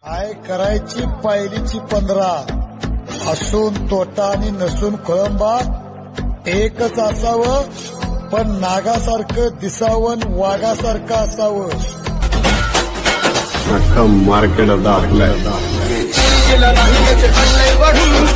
काय करायची पायरीची 15 असून तोटा आणि नसून खोळंबा एकच असावं, पण नागासारखं दिसावं वाघासारखं असावं. अख्खा मार्केट दाखलाय.